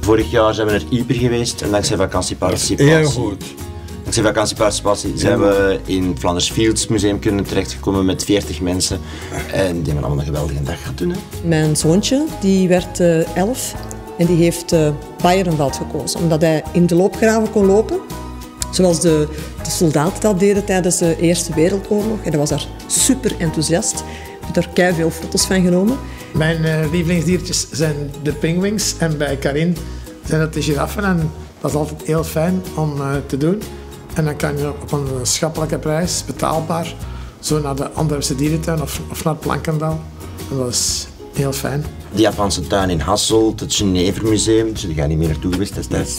Vorig jaar zijn we naar Ypres geweest en dankzij vakantieparticipatie. Heel goed. Dankzij vakantieparticipatie zijn we in Flanders Fields Museum kunnen terechtgekomen met 40 mensen. En die hebben allemaal een geweldige dag gehad toen. Hè. Mijn zoontje die werd 11 en die heeft Bayernveld gekozen. Omdat hij in de loopgraven kon lopen. Zoals de soldaten dat deden tijdens de Eerste Wereldoorlog. En hij was daar super enthousiast. Ik heb daar keiveel foto's van genomen. Mijn lievelingsdiertjes zijn de pinguïns en bij Karin zijn het de giraffen. En dat is altijd heel fijn om te doen. En dan kan je op een schappelijke prijs, betaalbaar, zo naar de Antwerpse dierentuin of naar het Plankendaal. En dat is heel fijn. De Japanse tuin in Hasselt, het Genevermuseum, dus die ga niet meer naartoe geweest destijds.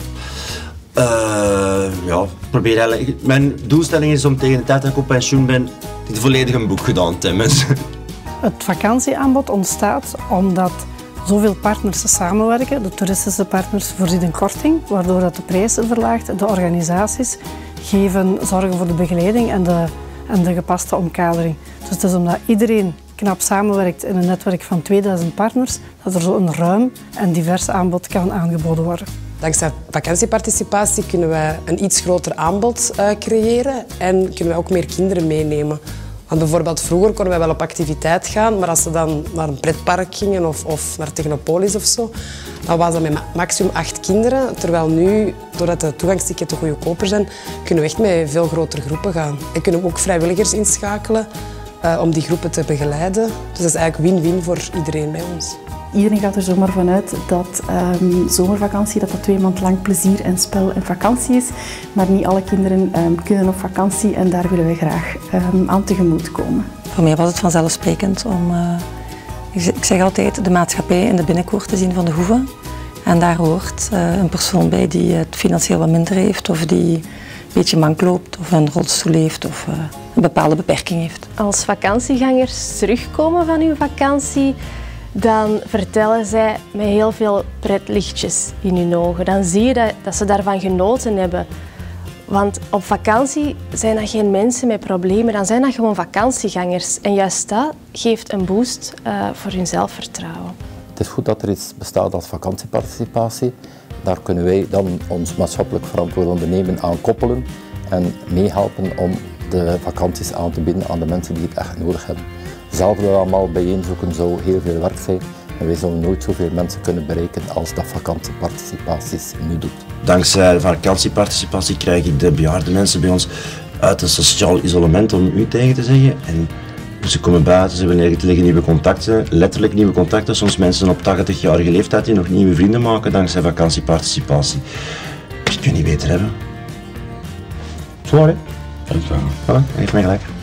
Ja, probeer eigenlijk. Mijn doelstelling is om tegen de tijd dat ik op pensioen ben, dit volledig een boek gedaan te hebben. Het vakantieaanbod ontstaat omdat zoveel partners samenwerken. De toeristische partners voorzien een korting, waardoor dat de prijzen verlaagt. De organisaties zorgen voor de begeleiding en de gepaste omkadering. Dus het is omdat iedereen knap samenwerkt in een netwerk van 2000 partners, dat er zo een ruim en divers aanbod kan aangeboden worden. Dankzij vakantieparticipatie kunnen wij een iets groter aanbod creëren en kunnen wij ook meer kinderen meenemen. Want bijvoorbeeld vroeger konden wij wel op activiteit gaan, maar als ze dan naar een pretpark gingen of naar Technopolis of zo, dan was dat met maximum 8 kinderen. Terwijl nu, doordat de toegangsticketen goedkoper zijn, kunnen we echt met veel grotere groepen gaan. En kunnen we ook vrijwilligers inschakelen om die groepen te begeleiden. Dus dat is eigenlijk win-win voor iedereen bij ons. Iedereen gaat er zomaar vanuit dat zomervakantie dat 2 maanden lang plezier en spel en vakantie is. Maar niet alle kinderen kunnen op vakantie en daar willen we graag aan tegemoet komen. Voor mij was het vanzelfsprekend om, ik zeg altijd, de maatschappij in de binnenkoor te zien van de Hoeve. En daar hoort een persoon bij die het financieel wat minder heeft of die een beetje mank loopt of een rolstoel heeft of een bepaalde beperking heeft. Als vakantiegangers terugkomen van hun vakantie, dan vertellen zij met heel veel pretlichtjes in hun ogen. Dan zie je dat ze daarvan genoten hebben. Want op vakantie zijn dat geen mensen met problemen, dan zijn dat gewoon vakantiegangers. En juist dat geeft een boost voor hun zelfvertrouwen. Het is goed dat er iets bestaat als vakantieparticipatie. Daar kunnen wij dan ons maatschappelijk verantwoord ondernemen aan koppelen en meehelpen om de vakanties aan te bieden aan de mensen die het echt nodig hebben. Zelf dat allemaal bijeenzoeken zou heel veel werk zijn en wij zullen nooit zoveel mensen kunnen bereiken als dat vakantieparticipaties nu doet. Dankzij vakantieparticipatie krijgen de bejaarde mensen bij ons uit een sociaal isolement, om u tegen te zeggen. En ze komen buiten, ze leggen nieuwe contacten, letterlijk nieuwe contacten. Soms mensen op 80-jarige leeftijd die nog nieuwe vrienden maken dankzij vakantieparticipatie. Dat kun je niet beter hebben. Zwaar, hè? Voilà, hij heeft mij gelijk.